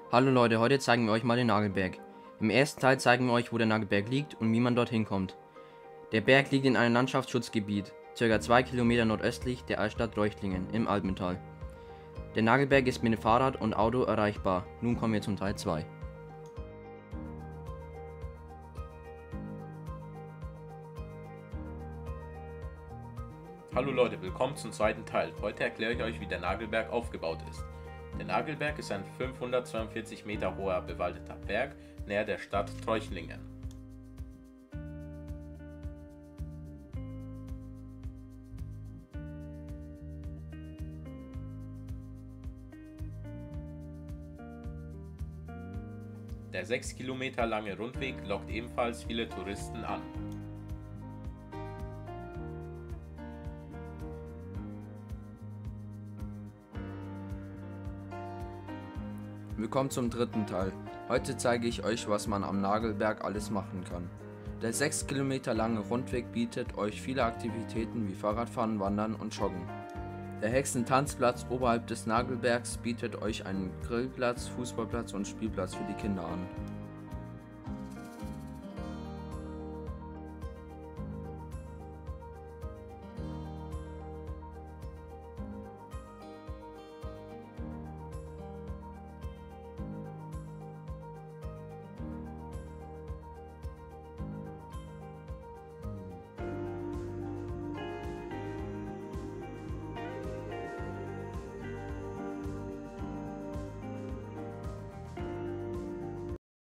Hallo Leute, heute zeigen wir euch mal den Nagelberg. Im ersten Teil zeigen wir euch, wo der Nagelberg liegt und wie man dorthin kommt. Der Berg liegt in einem Landschaftsschutzgebiet, ca. 2 Kilometer nordöstlich der Altstadt Reuchtlingen im Altmetall. Der Nagelberg ist mit dem Fahrrad und Auto erreichbar. Nun kommen wir zum Teil 2. Hallo Leute, willkommen zum zweiten Teil. Heute erkläre ich euch, wie der Nagelberg aufgebaut ist. Der Nagelberg ist ein 542 Meter hoher bewaldeter Berg näher der Stadt Treuchlingen. Der 6 Kilometer lange Rundweg lockt ebenfalls viele Touristen an. Willkommen zum dritten Teil. Heute zeige ich euch, was man am Nagelberg alles machen kann. Der 6 Kilometer lange Rundweg bietet euch viele Aktivitäten wie Fahrradfahren, Wandern und Joggen. Der Hexentanzplatz oberhalb des Nagelbergs bietet euch einen Grillplatz, Fußballplatz und Spielplatz für die Kinder an.